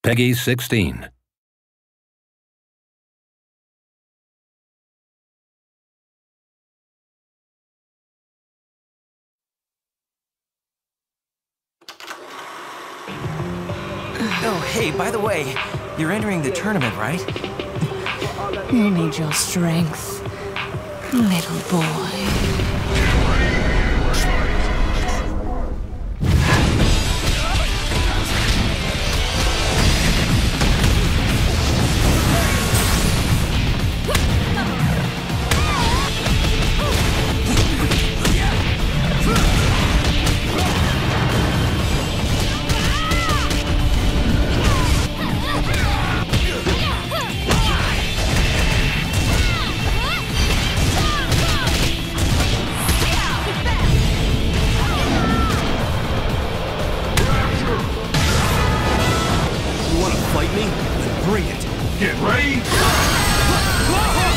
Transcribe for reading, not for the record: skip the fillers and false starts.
Peggy 16. Oh, hey, by the way, you're entering the tournament, right? You need your strength, little boy. Fight me? Then bring it. Get ready!